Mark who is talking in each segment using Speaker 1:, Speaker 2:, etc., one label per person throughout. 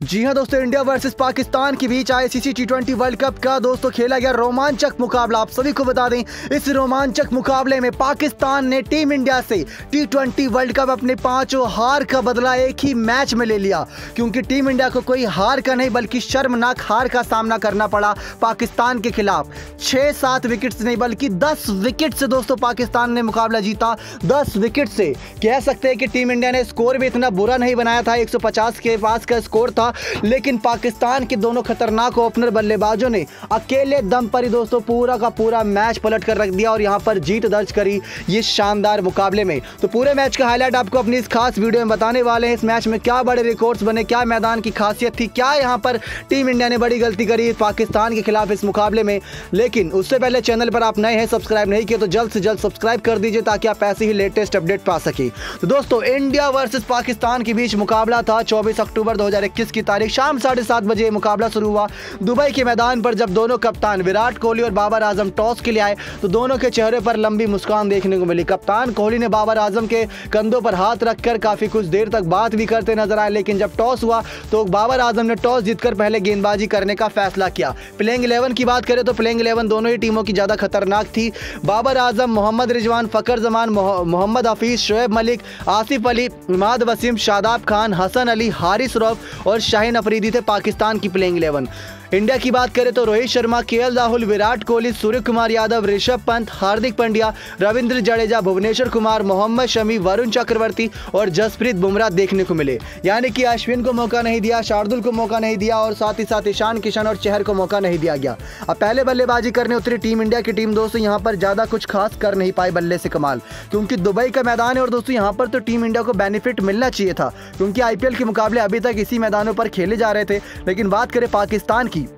Speaker 1: जी हां दोस्तों, India versus Pakistan के बीच आईसीसी टी20 वर्ल्ड कप का दोस्तों खेला गया रोमांचक मुकाबला। आप सभी को बता दें, इस रोमांचक मुकाबले में पाकिस्तान ने टीम इंडिया से टी20 वर्ल्ड कप अपने 5 हार का बदला एक ही मैच में ले लिया, क्योंकि टीम इंडिया को कोई हार का नहीं बल्कि शर्मनाक हार का सामना करना पड़ा पाकिस्तान के खिलाफ। 6-7 विकेट से नहीं बल्कि 10 विकेट से दोस्तों पाकिस्तान ने मुकाबला जीता। 10 विकेट से कह सकते हैं कि टीम इंडिया ने स्कोर भी इतना बुरा नहीं बनाया था, 150 के पास का स्कोर था, लेकिन पाकिस्तान के दोनों खतरनाक ओपनर बल्लेबाजों ने अकेले दम पर ही दोस्तों पूरा का पूरा मैच पलट कर रख दिया और यहां पर जीत दर्ज करी ये शानदार मुकाबले में। तो पूरे मैच का हाईलाइट आपको अपनी इस खास वीडियो में बताने वाले हैं। इस मैच में क्या बड़े रिकॉर्ड्स बने, क्या मैदान की खासियत थी, क्या यहां पर टीम इंडिया ने बड़ी गलती करी पाकिस्तान के खिलाफ इस मुकाबले में। लेकिन उससे पहले चैनल पर आप नए हैं, सब्सक्राइब नहीं किए तो जल्द से जल्द सब्सक्राइब कर दीजिए ताकि आप ऐसे ही लेटेस्ट अपडेट पा सके। तो दोस्तों, इंडिया वर्सेस पाकिस्तान के बीच मुकाबला था 24 अक्टूबर 2021 की तारीख। शाम 7:30 बजे मुकाबला शुरू हुआ दुबई के मैदान पर। जब दोनों कप्तान विराट कोहली और बाबर आजम टॉस के लिए आए तो दोनों के चेहरे पर लंबी मुस्कान देखने को मिली। कप्तान कोहली ने बाबर आजम के कंधों पर हाथ रखकर काफी कुछ देर तक बात भी करते नजर आए, लेकिन जब टॉस हुआ तो बाबर आजम ने टॉस जीतकर पहले गेंदबाजी करने का फैसला किया। प्लेइंग 11 की बात करें तो प्लेइंग 11 दोनों ही टीमों की ज्यादा खतरनाक थी। बाबर आजम, मोहम्मद रिजवान, फकर जमान, मोहम्मद हफीज, शोएब मलिक, आसिफ अली, इमाद वसीम, शादाब खान, हसन अली, हारिस रऊफ और शाहीन अफरीदी थे पाकिस्तान की प्लेइंग 11। इंडिया की बात करें तो रोहित शर्मा, केएल राहुल, विराट कोहली, सूर्य कुमार यादव, ऋषभ पंत, हार्दिक पांड्या, रविंद्र जडेजा, भुवनेश्वर कुमार, मोहम्मद शमी, वरुण चक्रवर्ती और जसप्रीत बुमराह देखने को मिले। यानी कि अश्विन को मौका नहीं दिया, शार्दुल को मौका नहीं दिया और साथ ही साथ ईशान किशन और चहर को मौका नहीं दिया गया। अब पहले बल्लेबाजी करने उतरी टीम इंडिया की टीम दोस्तों यहाँ पर ज्यादा कुछ खास कर नहीं पाई बल्ले से कमाल, क्योंकि दुबई का मैदान है और दोस्तों यहाँ पर तो टीम इंडिया को बेनिफिट मिलना चाहिए था, क्योंकि आईपीएल के मुकाबले अभी तक इसी मैदानों पर खेले जा रहे थे। लेकिन बात करें पाकिस्तान की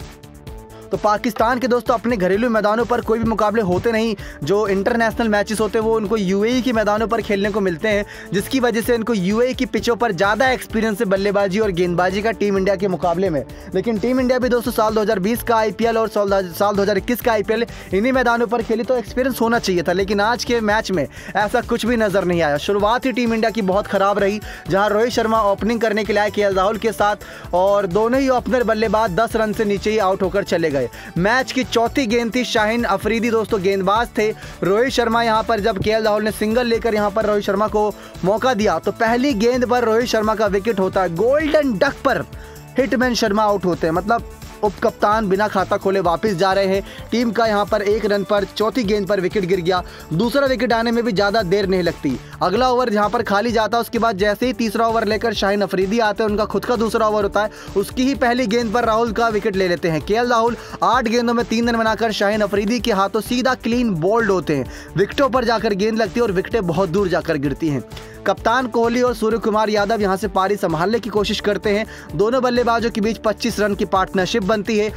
Speaker 1: तो पाकिस्तान के दोस्तों अपने घरेलू मैदानों पर कोई भी मुकाबले होते नहीं। जो इंटरनेशनल मैचेस होते हैं वो उनको यूएई के मैदानों पर खेलने को मिलते हैं, जिसकी वजह से इनको यूएई की पिचों पर ज़्यादा एक्सपीरियंस है बल्लेबाजी और गेंदबाजी का टीम इंडिया के मुकाबले में। लेकिन टीम इंडिया भी दोस्तों साल 2020 का आईपीएल और साल 2021 का आईपीएल इन्हीं मैदानों पर खेली, तो एक्सपीरियंस होना चाहिए था। लेकिन आज के मैच में ऐसा कुछ भी नजर नहीं आया। शुरुआत ही टीम इंडिया की बहुत खराब रही, जहाँ रोहित शर्मा ओपनिंग करने के लिए आए केएल राहुल के साथ और दोनों ही ओपनर बल्लेबाज 10 रन से नीचे ही आउट होकर चले गए। मैच की चौथी गेंद थी, शाहीन अफरीदी दोस्तों गेंदबाज थे। रोहित शर्मा यहां पर जब केएल राहुल ने सिंगल लेकर यहां पर रोहित शर्मा को मौका दिया तो पहली गेंद पर रोहित शर्मा का विकेट होता है। गोल्डन डक पर हिटमैन शर्मा आउट होते हैं, मतलब उप कप्तान बिना खाता खोले वापस जा रहे हैं। टीम का यहां पर 1 रन पर चौथी गेंद पर विकेट गिर गया। दूसरा विकेट आने में भी ज़्यादा देर नहीं लगती। अगला ओवर जहां पर खाली जाता है उसके बाद जैसे ही तीसरा ओवर लेकर शाहीन अफरीदी आते हैं, उनका खुद का दूसरा ओवर होता है, उसकी ही पहली गेंद पर राहुल का विकेट ले लेते हैं। केएल राहुल 8 गेंदों में 3 रन बनाकर शाहीन अफरीदी के हाथों सीधा क्लीन बोल्ड होते हैं। विकेटों पर जाकर गेंद लगती है और विकेटें बहुत दूर जाकर गिरती हैं। कप्तान कोहली और सूर्य कुमार यादव यहां से पारी संभालने की कोशिश करते हैं। दोनों बल्लेबाजों के बीच 25 रन की पार्टनरशिप बनती है।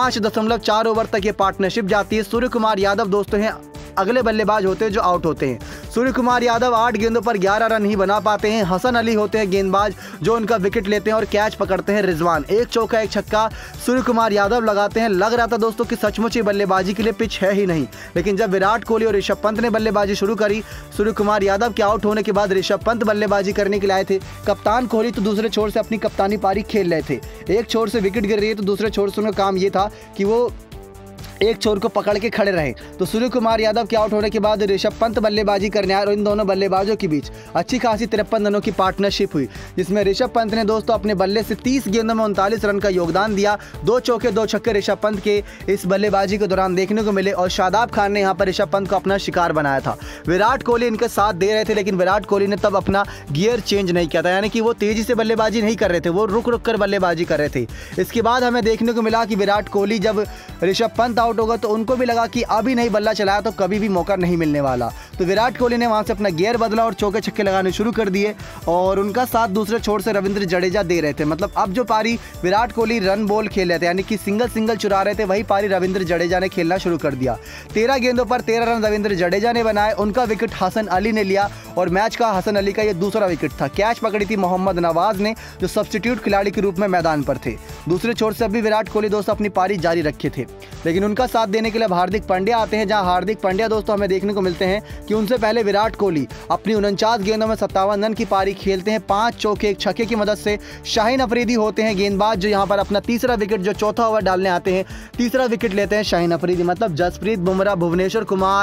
Speaker 1: 5.4 ओवर तक ये पार्टनरशिप जाती है। सूर्य कुमार यादव दोस्तों हैं अगले बल्लेबाज होते हैं जो आउट होते हैं। सूर्य कुमार यादव 8 गेंदों पर 11 रन ही बना पाते हैं। हसन अली होते हैं गेंदबाज जो उनका विकेट लेते हैं और कैच पकड़ते हैं रिजवान। 1 चौका 1 छक्का सूर्य कुमार यादव लगाते हैं। लग रहा था दोस्तों कि सचमुच ही बल्लेबाजी के लिए पिच है ही नहीं, लेकिन जब विराट कोहली और ऋषभ पंत ने बल्लेबाजी शुरू करी, सूर्य कुमार यादव के आउट होने के बाद ऋषभ पंत बल्लेबाजी करने के लिए आए थे। कप्तान कोहली तो दूसरे छोर से अपनी कप्तानी पारी खेल रहे थे। एक छोर से विकेट गिर रही है तो दूसरे छोर से उनका काम ये था कि वो एक छोर को पकड़ के खड़े रहे। तो सूर्य कुमार यादव के आउट होने के बाद ऋषभ पंत बल्लेबाजी करने आए और इन दोनों बल्लेबाजों के बीच अच्छी खासी 53 रनों की पार्टनरशिप हुई, जिसमें ऋषभ पंत ने दोस्तों अपने बल्ले से 30 गेंदों में 39 रन का योगदान दिया। 2 चौके 2 छक्के ऋषभ पंत के इस बल्लेबाजी के दौरान देखने को मिले और शादाब खान ने यहाँ पर ऋषभ पंत को अपना शिकार बनाया था। विराट कोहली इनके साथ दे रहे थे, लेकिन विराट कोहली ने तब अपना गियर चेंज नहीं किया था, यानी कि वो तेजी से बल्लेबाजी नहीं कर रहे थे, वो रुक रुक कर बल्लेबाजी कर रहे थे। इसके बाद हमें देखने को मिला कि विराट कोहली जब ऋषभ पंत आउट होगा तो उनको लगा कि अभी नहीं बल्ला चलाया तो कभी भी मौका नहीं मिलने वाला। तो विराट कोहली ने वहां से अपना गियर बदला और चौके छक्के लगाने शुरू कर दिए और उनका साथ दूसरे छोर से रविंद्र जडेजा दे रहे थे। मतलब अब जो पारी विराट कोहली रन बॉल खेल रहे थे, यानी कि सिंगल चुरा रहे थे, वही पारी रविंद्र जडेजा ने खेलना शुरू कर दिया। 13 गेंदों पर 13 रन रविंद्र जडेजा ने बनाए। उनका विकेट हसन अली ने लिया और मैच का हसन अली का ये दूसरा विकेट था। कैच पकड़ी थी मोहम्मद नवाज ने, जो सब्स्टिट्यूट खिलाड़ी के रूप में मैदान पर थे। दूसरे छोर से अभी विराट कोहली दोस्तों अपनी पारी जारी रखे थे, लेकिन उनका साथ देने के लिए हार्दिक पांड्या आते हैं, जहां हार्दिक पांड्या दोस्तों हमें देखने को मिलते हैं कि उनसे पहले विराट कोहली अपनी 49 गेंदों में 57 रन की पारी खेलते हैं 5 चौके 1 छक्के की मदद से। शाहीन अफरीदी होते हैं गेंदबाज, जो यहां पर अपना तीसरा विकेट, जो चौथा ओवर डालने आते हैं, तीसरा विकेट लेते हैं शाहीन अफरीदी। मतलब जसप्रीत बुमराह, भुवनेश्वर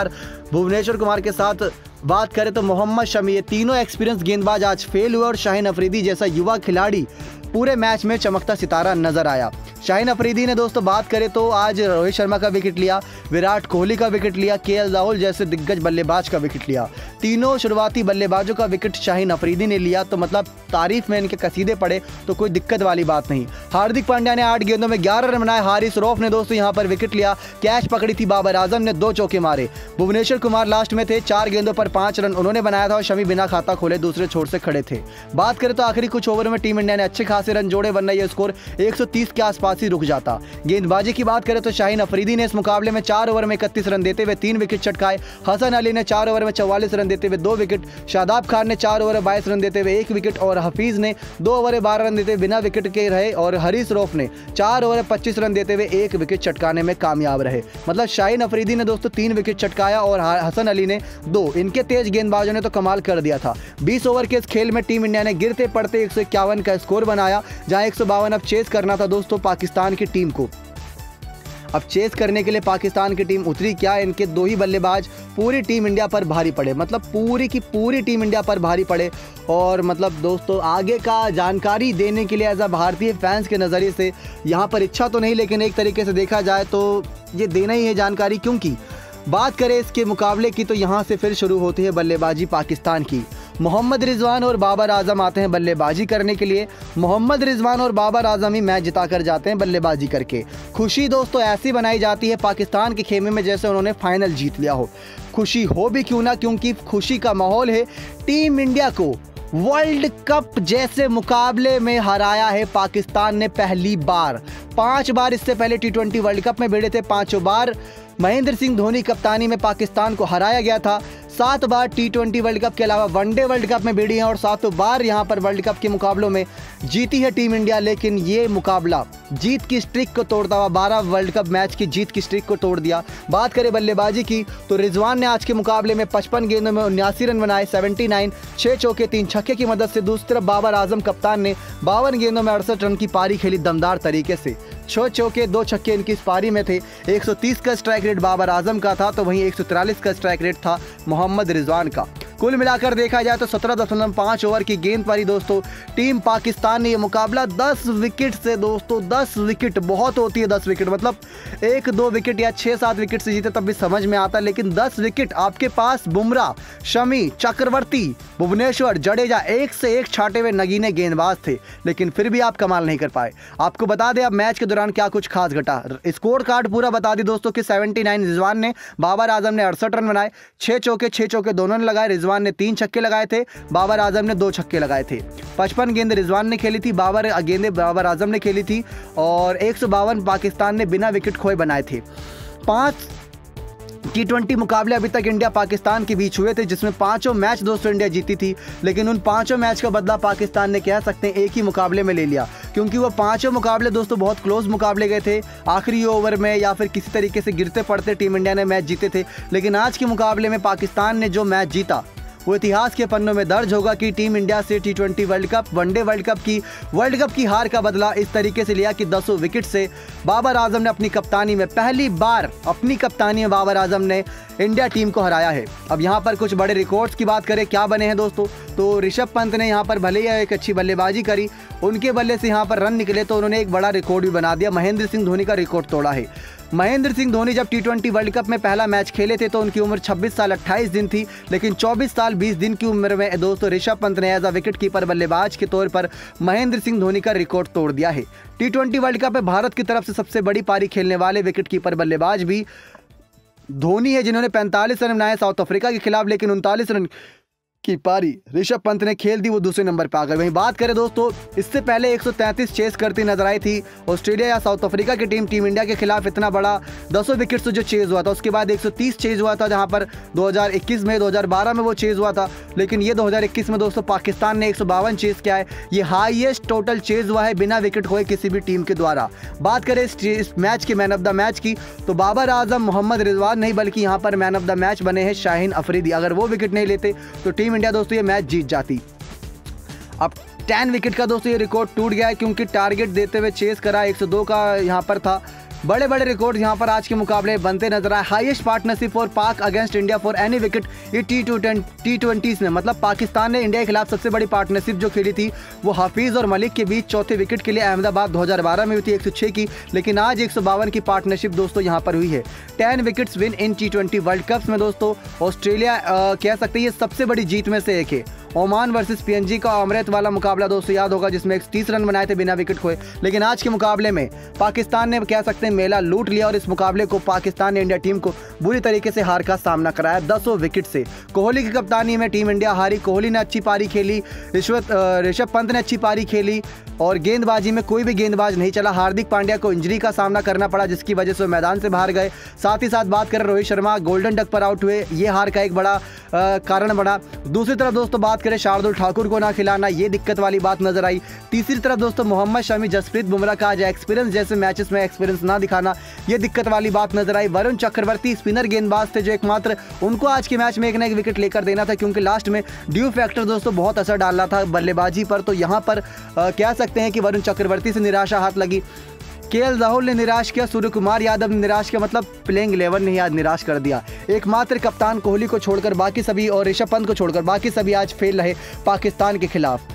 Speaker 1: कुमार के साथ बात करें तो मोहम्मद शमी, ये तीनों एक्सपीरियंस गेंदबाज आज फेल हुए और शाहीन अफरीदी जैसा युवा खिलाड़ी पूरे मैच में चमकता सितारा नजर आया। शाहीन अफरीदी ने दोस्तों बात करें तो आज रोहित शर्मा का विकेट लिया, विराट कोहली का विकेट लिया, केएल राहुल जैसे दिग्गज बल्लेबाज का विकेट लिया। तीनों शुरुआती बल्लेबाजों का विकेट शाहीन अफरीदी ने लिया, तो मतलब तारीफ में इनके कसीदे पड़े तो कोई दिक्कत वाली बात नहीं। हार्दिक पांड्या ने 8 गेंदों में 11 रन बनाए। हारिस रऊफ ने दोस्तों यहां पर विकेट लिया। कैच पकड़ी थी बाबर आजम ने, 2 चौके मारे। भुवनेश्वर कुमार लास्ट में थे, 4 गेंदों पर 5 रन उन्होंने बनाया था और शमी बिना खाता खोले दूसरे छोर से खड़े थे। बात करें तो आखिरी कुछ ओवरों में टीम इंडिया ने अच्छे खासे रन जोड़े, वरना यह स्कोर 130 के आसपास ही रुक जाता। गेंदबाजी की बात करें तो शाहीन अफरीदी ने इस मुकाबले में 4 ओवर में 31 रन देते हुए 3 विकेट चटकाए। हसन अली ने 4 ओवर में 44 रन देते हुए 2 विकेट। शादाब खान ने 4 ओवर में 22 रन देते हुए 1 विकेट और हफीज ने 2 ओवर में 12 रन देते हुए बिना विकेट के रहे और हरीस रऊफ ने 4 ओवर में 25 रन देते हुए 1 विकेट चटकाने में कामयाब रहे। मतलब शाहीन अफरीदी ने दोस्तों 3 विकेट चटकाया और हसन अली ने 2। इनके तेज गेंदबाजों ने तो कमाल कर दिया था। 20 ओवर के इस खेल में टीम इंडिया ने गिरते पड़ते 151 का स्कोर बनाया, जहां 152 अब चेस करना था दोस्तों पाकिस्तान की टीम को। अब चेस करने के लिए पाकिस्तान की टीम उतरी क्या, इनके 2 ही बल्लेबाज पूरी टीम इंडिया पर भारी पड़े, मतलब पूरी की पूरी टीम इंडिया पर भारी पड़े। और मतलब दोस्तों आगे का जानकारी देने के लिए एज अ भारतीय फैंस के नज़रिए से यहाँ पर इच्छा तो नहीं, लेकिन एक तरीके से देखा जाए तो ये देना ही है जानकारी, क्योंकि बात करें इसके मुकाबले की तो यहाँ से फिर शुरू होती है बल्लेबाजी पाकिस्तान की। मोहम्मद रिजवान और बाबर आजम आते हैं बल्लेबाजी करने के लिए। मोहम्मद रिजवान और बाबर आजम ही मैच जिता कर जाते हैं बल्लेबाजी करके। खुशी दोस्तों ऐसी बनाई जाती है पाकिस्तान के खेमे में जैसे उन्होंने फाइनल जीत लिया हो। खुशी हो भी क्यों ना, क्योंकि खुशी का माहौल है। टीम इंडिया को वर्ल्ड कप जैसे मुकाबले में हराया है पाकिस्तान ने पहली बार। 5 बार इससे पहले T20 वर्ल्ड कप में भिड़े थे, 5 बार महेंद्र सिंह धोनी कप्तानी में पाकिस्तान को हराया गया था। 7 बार T20 वर्ल्ड कप के अलावा वनडे वर्ल्ड कप में भिड़ी हैं और 7 बार यहां पर वर्ल्ड कप के मुकाबलों में जीती है टीम इंडिया। लेकिन ये मुकाबला जीत की स्ट्रिक को तोड़ता हुआ 12 वर्ल्ड कप मैच की जीत की स्ट्रिक को तोड़ दिया। बात करें बल्लेबाजी की तो रिजवान ने आज के मुकाबले में 55 गेंदों में 79 रन बनाए, 79, 6 चौके 3 छक्के की मदद से। दूसरी तरफ बाबर आजम कप्तान ने 52 गेंदों में 68 रन की पारी खेली दमदार तरीके से। 6 चौके 2 छक्के इनकी इस पारी में थे। 130 का स्ट्राइक रेट बाबर आजम का था, तो वहीं 143 का स्ट्राइक रेट था मोहम्मद रिजवान का। कुल मिलाकर देखा जाए तो 17.5 ओवर की गेंद पर ही दोस्तों टीम पाकिस्तान ने यह मुकाबला 10 विकेट से दोस्तों 10 विकेट बहुत होती है 10 विकेट, मतलब 1-2 विकेट या 6-7 विकेट से जीते तब भी समझ में आता, लेकिन 10 विकेट आपके पास बुमराह, शमी, चक्रवर्ती, भुवनेश्वर, जडेजा एक से एक छाटे हुए नगीने गेंदबाज थे, लेकिन फिर भी आप कमाल नहीं कर पाए। आपको बता दें अब मैच के दौरान क्या कुछ खास घटा। स्कोर कार्ड पूरा बता दी दोस्तों कि 79 रिजवान ने, बाबर आजम ने 68 रन बनाए, 6 चौके दोनों ने लगाए। रिजवान ने 3 छक्के लगाए थे, बाबर आजम ने 2 छक्के लगाए थे। 55 गेंद रिजवान ने खेली थी, गेंदें बाबर आजम ने खेली थी और 152 पाकिस्तान ने बिना विकेट खोए बनाए थे। 5 T20 मुकाबले अभी तक इंडिया पाकिस्तान के बीच हुए थे, जिसमें 5 मैच दोस्तों इंडिया जीती थी, लेकिन उन 5 मैच का बदला पाकिस्तान ने कह सकते हैं एक ही मुकाबले में ले लिया, क्योंकि वो 5 मुकाबले दोस्तों बहुत क्लोज मुकाबले गए थे। आखिरी ओवर में या फिर किसी तरीके से गिरते पड़ते टीम इंडिया ने मैच जीते थे, लेकिन आज के मुकाबले में पाकिस्तान ने जो मैच जीता वो इतिहास के पन्नों में दर्ज होगा कि टीम इंडिया से T20 world cup, one day world cup की हार का बदला इस तरीके से लिया कि 10 विकेट से बाबर आजम ने अपनी कप्तानी में पहली बार अपनी कप्तानी में बाबर आजम ने इंडिया टीम को हराया है। अब यहाँ पर कुछ बड़े रिकॉर्ड्स की बात करें क्या बने हैं दोस्तों, तो ऋषभ पंत ने यहाँ पर भले ही एक अच्छी बल्लेबाजी करी, उनके बल्ले से यहाँ पर रन निकले तो उन्होंने एक बड़ा रिकॉर्ड भी बना दिया, महेंद्र सिंह धोनी का रिकॉर्ड तोड़ा है। महेंद्र सिंह धोनी जब T20 वर्ल्ड कप में पहला मैच खेले थे तो उनकी उम्र 26 साल 28 दिन थी, लेकिन 24 साल 20 दिन की उम्र में दोस्तों ऋषभ पंत ने एज अ विकेट कीपर बल्लेबाज के तौर पर महेंद्र सिंह धोनी का रिकॉर्ड तोड़ दिया है। T20 वर्ल्ड कप में भारत की तरफ से सबसे बड़ी पारी खेलने वाले विकेट कीपर बल्लेबाज भी धोनी है, जिन्होंने 45 रन बनाए साउथ अफ्रीका के खिलाफ, लेकिन 39 रन की पारी ऋषभ पंत ने खेल दी, वो दूसरे नंबर पर आ गए। वहीं बात करें दोस्तों, इससे पहले 133 चेस करती नजर आई थी ऑस्ट्रेलिया या साउथ अफ्रीका की टीम इंडिया के खिलाफ। इतना बड़ा 200 विकेट से जो चेज हुआ था, उसके बाद 130 चेज हुआ था, जहां पर 2021 में 2012 में वो चेज हुआ था। लेकिन ये 2021 में दोस्तों पाकिस्तान ने 152 चेज किया है। ये हाईएस्ट टोटल चेज हुआ है बिना विकेट खोए किसी भी टीम के द्वारा। बात करें इस मैच के मैन ऑफ द मैच की, तो बाबर आजम, मोहम्मद रिजवान नहीं बल्कि यहाँ पर मैन ऑफ द मैच बने हैं शाहीन अफरीदी। अगर वो विकेट नहीं लेते तो टीम इंडिया दोस्तों ये मैच जीत जाती। अब 10 विकेट का दोस्तों ये रिकॉर्ड टूट गया है, क्योंकि टारगेट देते हुए चेस करा 102 का यहाँ पर था। बड़े बड़े रिकॉर्ड यहाँ पर आज के मुकाबले बनते नजर आए। Highest partnership for Pak against India for any wicket ये टी20 में, मतलब पाकिस्तान ने इंडिया के खिलाफ सबसे बड़ी पार्टनरशिप जो खेली थी वो हाफिज और मलिक के बीच चौथे विकेट के लिए अहमदाबाद 2012 में हुई थी 106 की। लेकिन आज 152 की पार्टनरशिप दोस्तों यहाँ पर हुई है। 10 विकेट्स विन इन टी20 वर्ल्ड कप्स में दोस्तों ऑस्ट्रेलिया कह सकते हैं ये सबसे बड़ी जीत में से एक है। ओमान वर्सेस पीएनजी का अमृत वाला मुकाबला दोस्तों याद होगा, जिसमें 130 रन बनाए थे बिना विकेट खोए। लेकिन आज के मुकाबले में पाकिस्तान ने कह सकते हैं मेला लूट लिया, और इस मुकाबले को पाकिस्तान ने इंडिया टीम को बुरी तरीके से हार का सामना कराया 200 विकेट से। कोहली की कप्तानी में टीम इंडिया हारी। कोहली ने अच्छी पारी खेली, ऋषभ पंत ने अच्छी पारी खेली, और गेंदबाजी में कोई भी गेंदबाज नहीं चला। हार्दिक पांड्या को इंजरी का सामना करना पड़ा, जिसकी वजह से मैदान से बाहर गए। साथ ही साथ बात करें रोहित शर्मा गोल्डन डक पर आउट हुए, ये हार का एक बड़ा कारण बना। दूसरी तरफ दोस्तों बात करें शार्दुल ठाकुर को ना खिलाना, ये दिक्कत वाली बात नजर आई। तीसरी तरफ दोस्तों मोहम्मद शमी, जसप्रीत बुमराह का आज एक्सपीरियंस जैसे मैचेस में एक्सपीरियंस ना दिखाना, ये दिक्कत वाली बात नजर आई। वरुण चक्रवर्ती स्पिनर गेंदबाज थे जो एकमात्र उनको आज के मैच में एक ना एक विकेट लेकर देना था, क्योंकि लास्ट में ड्यू फैक्टर दोस्तों बहुत असर डाल रहा था बल्लेबाजी पर। तो यहाँ पर कह सकते हैं कि वरुण चक्रवर्ती से निराशा हाथ लगी। केएल राहुल ने निराश किया, सूर्य कुमार यादव ने निराश किया, मतलब प्लेइंग 11 ने आज निराश कर दिया। एकमात्र कप्तान कोहली को छोड़कर बाकी सभी और ऋषभ पंत को छोड़कर बाकी सभी आज फेल रहे पाकिस्तान के खिलाफ।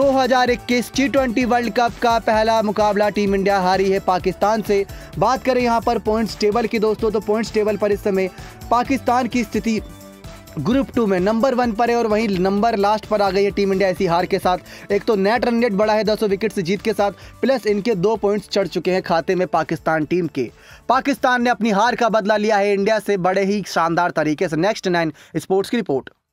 Speaker 1: 2021 टी20 वर्ल्ड कप का पहला मुकाबला टीम इंडिया हारी है पाकिस्तान से। बात करें यहाँ पर पॉइंट्स टेबल की दोस्तों, तो पॉइंट्स टेबल पर इस समय पाकिस्तान की स्थिति ग्रुप 2 में नंबर 1 पर है, और वहीं नंबर लास्ट पर आ गई है टीम इंडिया इसी हार के साथ। एक तो नेट रन रेट बढ़ा है 200 विकेट से जीत के साथ, प्लस इनके 2 पॉइंट्स चढ़ चुके हैं खाते में पाकिस्तान टीम के। पाकिस्तान ने अपनी हार का बदला लिया है इंडिया से बड़े ही शानदार तरीके से। नेक्स्ट 9 स्पोर्ट्स की रिपोर्ट।